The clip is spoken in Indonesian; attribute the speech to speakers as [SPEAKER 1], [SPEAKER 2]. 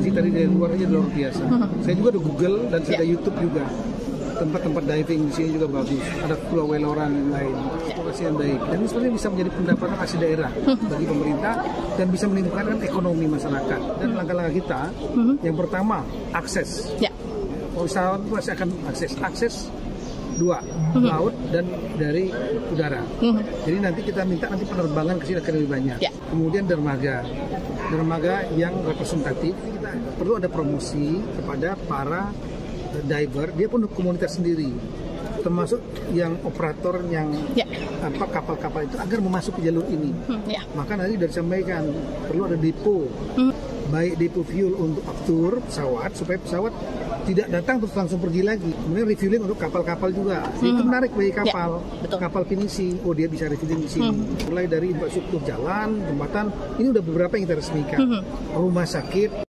[SPEAKER 1] informasi tadi dari luar aja luar biasa. Saya juga udah Google dan saya ada YouTube juga. Tempat-tempat diving di sini juga bagus. Ada Pulau Weloran dan lain. Lokasi yang baik. Dan ini sebenarnya bisa menjadi pendapatan asli daerah bagi pemerintah dan bisa meningkatkan ekonomi masyarakat. Dan langkah-langkah kita, yang pertama akses. Wisatawan itu pasti akan akses dua, laut dan dari udara. Jadi nanti kita minta penerbangan ke sini akan lebih banyak. Kemudian dermaga yang representatif. Kita perlu ada promosi kepada para diver, dia pun komunitas sendiri, termasuk yang operator yang kapal-kapal itu agar memasuki jalur ini. Maka nanti sudah disampaikan perlu ada depo, baik depo fuel untuk aftur pesawat supaya pesawat tidak datang terus langsung pergi lagi. Kemudian refueling untuk kapal-kapal juga. Itu menarik bagi kapal, kapal finishing. Oh, dia bisa refueling di sini. Mulai dari infrastruktur jalan, jembatan, ini udah beberapa yang kita resmikan. Rumah sakit.